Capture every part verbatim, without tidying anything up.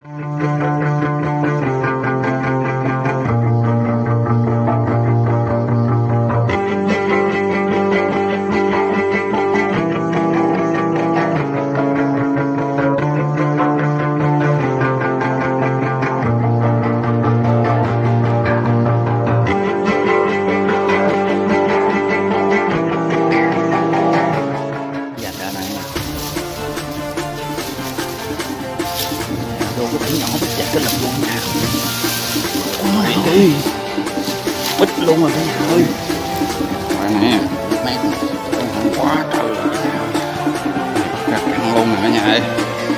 cái lực luôn nha. Ôi đi bít luôn rồi cả nhà ơi. Rồi nè mát quá trời rồi cả nhà ơi, rất ăn luôn rồi cả nhà ơi,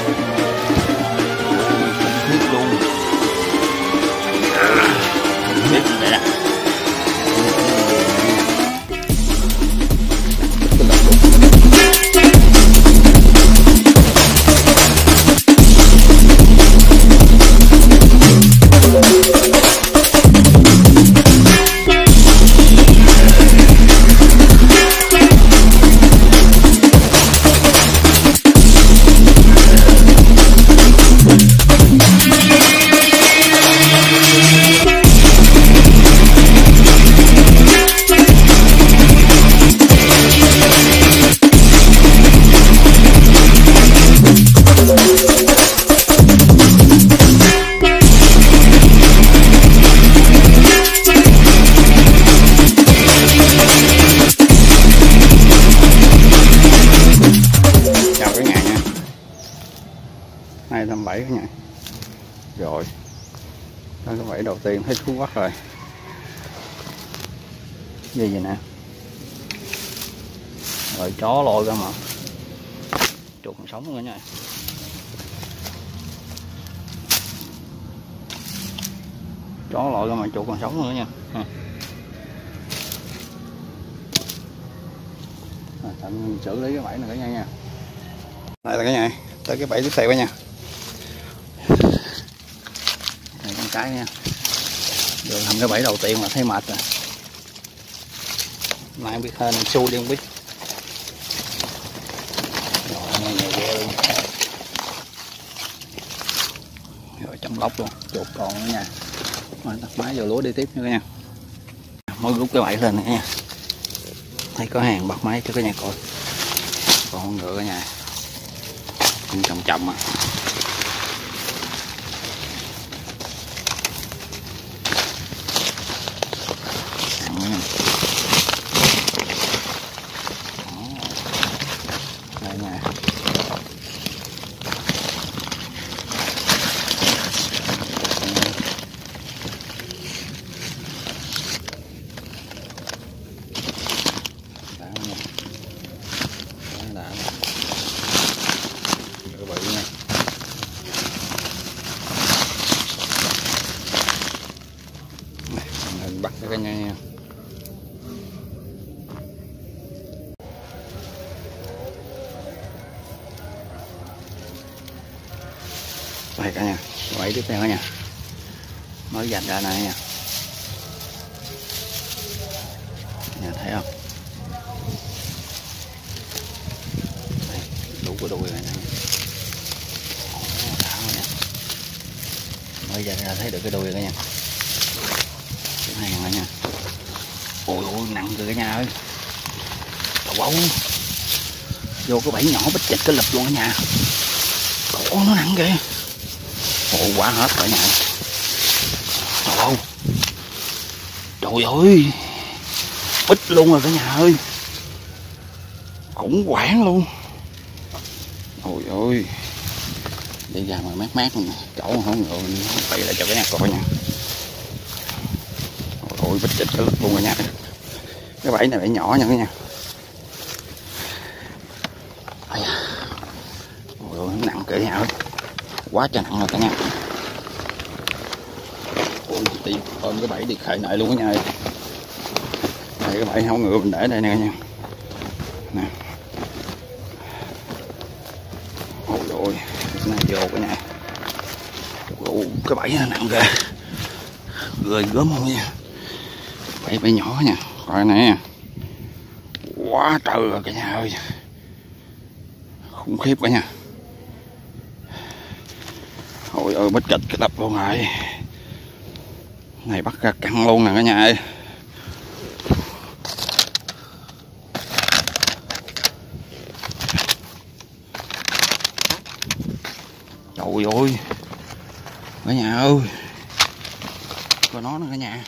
biết luôn biết vậy đó. hai trăm bảy mươi cả nhà. Rồi đó cái bẫy đầu tiên thấy thú quá rồi. Gì vậy nè, rồi chó lôi ra mà chuột còn sống luôn cả nhà. Chó lội ra mà chuột còn sống luôn nha. À, tạm xử lý cái bẫy này cả nhà nha. Đây là cả nhà, tới cái bẫy tiếp theo cả nhà. Đây con cái nha. Rồi làm cái bẫy đầu tiên mà thấy mệt rồi. Nay không biết hên xui đi không biết. Rồi nghe nhiều ghê luôn. Rồi chấm lóc luôn, chuột còn nữa nha. Rồi tắt máy vào lúa đi tiếp nữa cả nhà. Mới rút cái bẫy lên nữa nha. Thấy có hàng bật máy cho cả nhà coi. Còn con ngựa cả nhà. Cũng chậm chậm à. Đây nè. Bắt cho cả nhà nha. Đây cả nhà, quay tiếp theo cả nhà. Mới dành ra này nha. Nhà thấy không? Đây, đủ cái đuôi này nha. Đã rồi nha. Mới dành ra thấy được cái đuôi cả nhà. Cái hàng này nha. Ôi ôi nặng rồi cả nhà ơi. Trời ơi. Vô cái bẫy nhỏ bít chịch cái lực luôn cả nhà. Cổ nó nặng kìa. Ôi quá hết cả nhà. Trời ơi. Trời ơi. Bít luôn rồi cả nhà ơi. Khủng hoảng luôn. Ôi ôi. Đi ra mà mát mát luôn nè. Chỗ không ngựa bậy lại cho cả nhà coi nha. Ôi bít chịch cái lực luôn cả nhà. Cái bẫy này bẫy nhỏ nha cả nhà. Ôi ôi nặng kìa cả nhà ơi. Quá trời nặng rồi cả nhà. Ôi đi ôm cái bẫy đi khởi lại luôn cả nhà ơi. Đây cái bẫy hấu ngựa mình để đây nè cả nhà. Nè. Ôi ôi cái này vô cả nhà. Ôi cái bẫy nó nặng kìa. Người gớm không nha. Bẫy bẫy nhỏ nha. Coi nè. Quá trời rồi cả nhà ơi. Khủng khiếp cả nhà. Ôi ơi, bít kịch cái đập luôn rồi. Này bắt ra căng luôn nè cả nhà ơi. Trời ơi cả nhà ơi, coi nó nè cả nhà.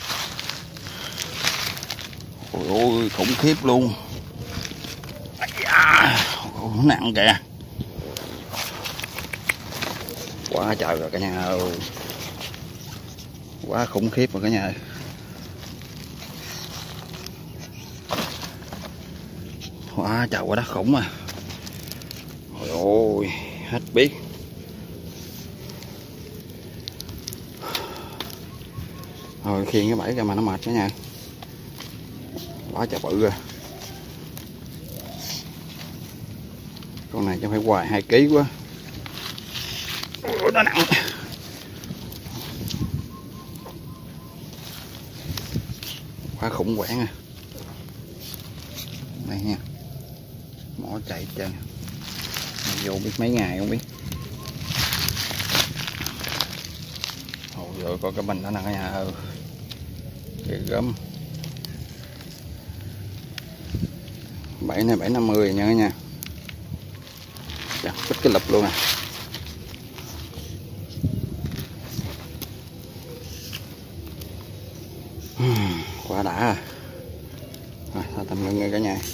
Ôi ôi khủng khiếp luôn. Ôi, nó nặng kìa. Quá trời rồi cả nhà ơi, quá khủng khiếp rồi cả nhà ơi. Quá trời quá đất khủng à. Ôi ôi hết biết. Rồi khiêng cái bẫy ra mà nó mệt cả nhà. Quá trời bự rồi. Con này chắc phải hoài hai ký quá. Ôi, nó nặng. Quá khủng hoảng à. Đây nha. Mỏ chạy chân. Vô biết mấy ngày không biết. Ôi rồi coi cái bình đó nè cả nhà ơi. Ghê gớm. Bảy này bảy năm mươi nha cả nhà. Chặt bít cái lụp luôn à. Quá đã à. Rồi thôi tầm ngưng rồi cả nhà.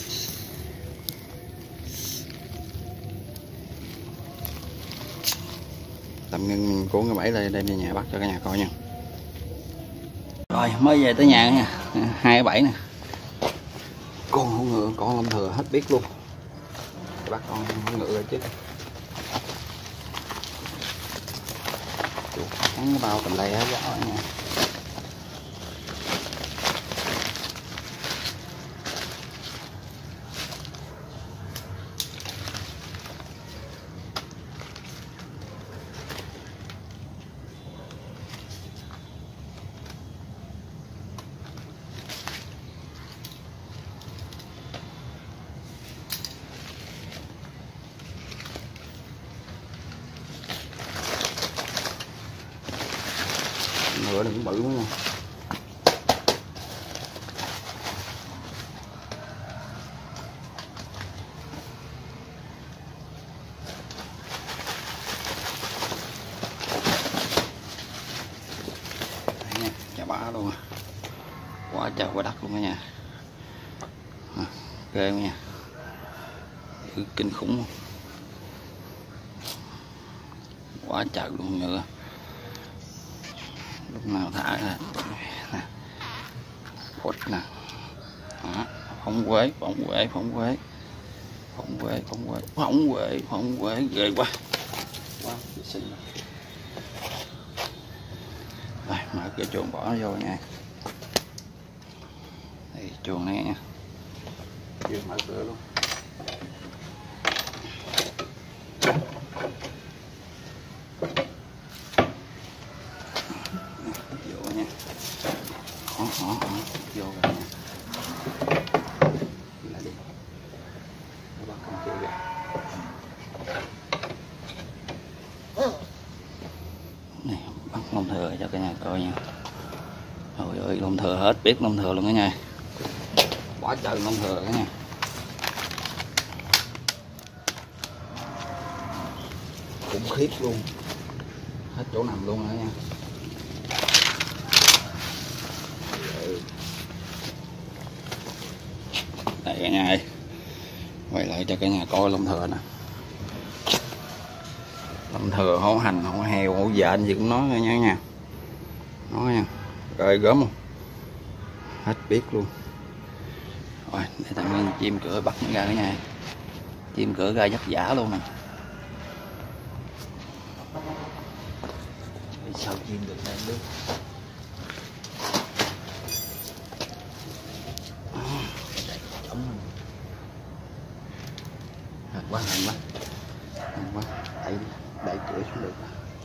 Tầm ngưng cuốn cái bẫy đây đem về nhà bắt cho cả nhà coi nha. Rồi mới về tới nhà nha. Hai cái bẫy nè. Con hổ ngựa, con lông thừa hết biết luôn. Bắt con hổ ngựa rồi chứ. Hắn cái bao cầm lây hết gió nha. Ngựa đừng bự quá nha. Đấy nha, chà bá luôn. Quá trời quá đất luôn cả nhà. À, ghê quá nha. Kinh khủng luôn. Quá trời luôn nữa. Lúc nào thả ra nè, phốt nè, đó. Phóng quế, phóng quế, phóng quế, phóng quế, phóng quế, phóng quế, phóng quế, ghê quá, quá xinh. Rồi mở cửa chuồng bỏ nó vô nha. Đây chuồng này nha, chưa mở cửa luôn. Đó, đó, đó. Vô rồi nha. Lại đi. Nó bắt con kia kìa. Này, bắt lông thừa cho cả nhà coi nha. Trời ơi, lông thừa hết biết lông thừa luôn cả nhà. Bỏ trời lông thừa cả nhà. Khủng khiếp luôn. Hết chỗ nằm luôn rồi nha. Đây cả nhà ơi, quay lại cho cả nhà coi lông thừa nè. Lông thừa hổ hành, hổ heo, hổ dện gì cũng nói nha nha. Nói nha, rồi gớm không? Hết biết luôn. Rồi, để tạm ngưng chim cửa bắt nó ra cả nhà. Chim cửa ra vất vả luôn nè. Sao chim được đây được? Quá hay quá, hay quá, đẩy đẩy cửa xuống được.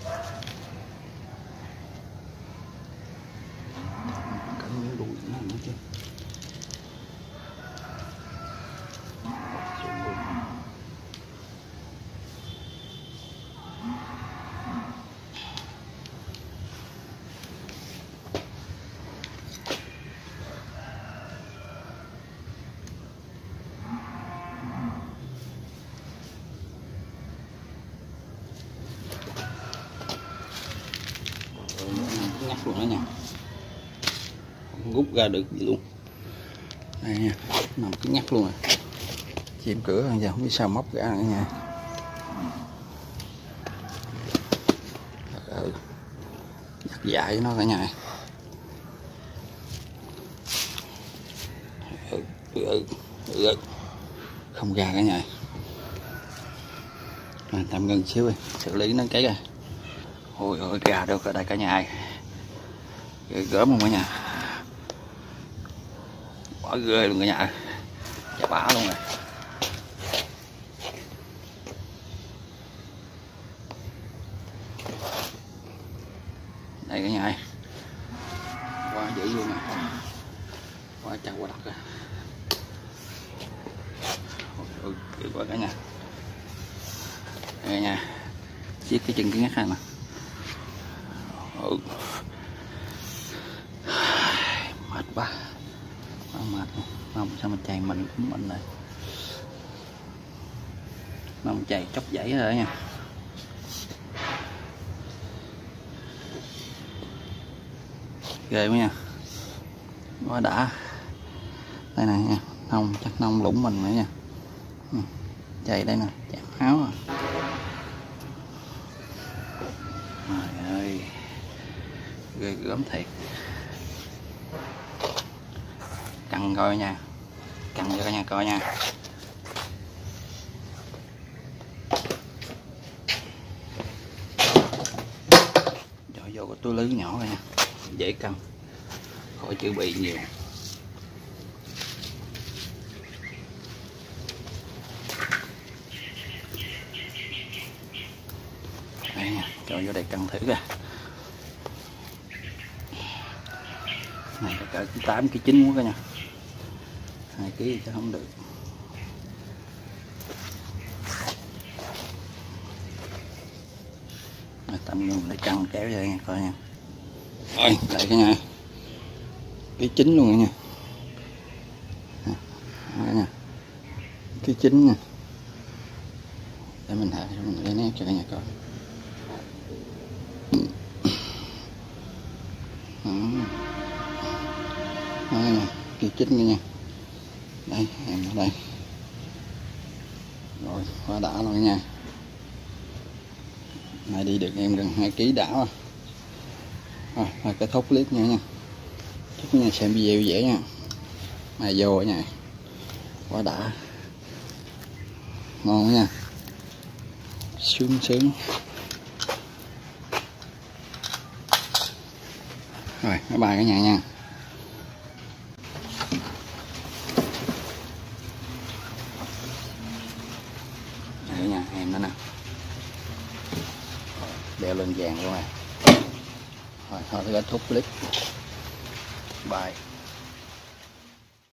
Cắn miếng đuôi nó nữa chứ. Xuống luôn. nhắc luôn đó nha, không rút ra được gì luôn. Đây nha, nằm cứng nhắc luôn rồi. Chìm cửa giờ không biết sao móc ra nữa nha. Ừ. Nhắc dại nó cả nhà. Ừ, ừ, ừ. Không ra cả nhà. À, tạm ngừng xíu đi, xử lý nó cái rồi. Ôi ôi, ra được ở đây cả nhà. Ghê gớm không cả nhà. Quá ghê luôn cả nhà. Chà bá luôn rồi. Đây cả nhà ơi. Quá dữ luôn nè. Quá trâu quá đất rồi. Ôi ôi, quá cả nhà. Đây nha. Chiếc cái chân cái ngắt này nè. Ừ. Mệt quá. Quá mệt luôn. Không sao mà chày mình cũng mình này. Nó chày chóc dãy rồi đó nha. Ghê quá nha. Quá đã. Đây này nha, nông chắc nông lũng mình nữa nha. Chày đây nè, chạm áo à. Trời ơi, ghê gớm thiệt. Căng coi nha, căng cho cả nhà coi nha. Cho vô cái túi lưới nhỏ coi nha, dễ căng, khỏi chữ bị nhiều. Đây nha, cho vô đây căng thử ra. Này cả tám ký chín quá cả nhà. Hai ký chắc không được. Tạm ngừng để căng kéo ra nha coi nha. Rồi, đây cả nhà. Ký chín luôn nha. Đây nha. Ký chín nha. Để mình hạ cho mình để nét cho cả nhà coi. Đây nè, ký chín nha. Đây, em ở đây. Rồi, quá đã luôn nha. Này đi được em gần hai ký đã rồi. Rồi, là cái thốt clip nha nha. Chúc nha xem video dễ nha. Này vô ở nhà. Quá đã. Ngon quá nha. Sướng sướng. Rồi, bye bye cả nhà nha. Đây nha, em nữa nè. Đeo lên vàng luôn nè. Rồi, thôi kết thúc clip. Bye.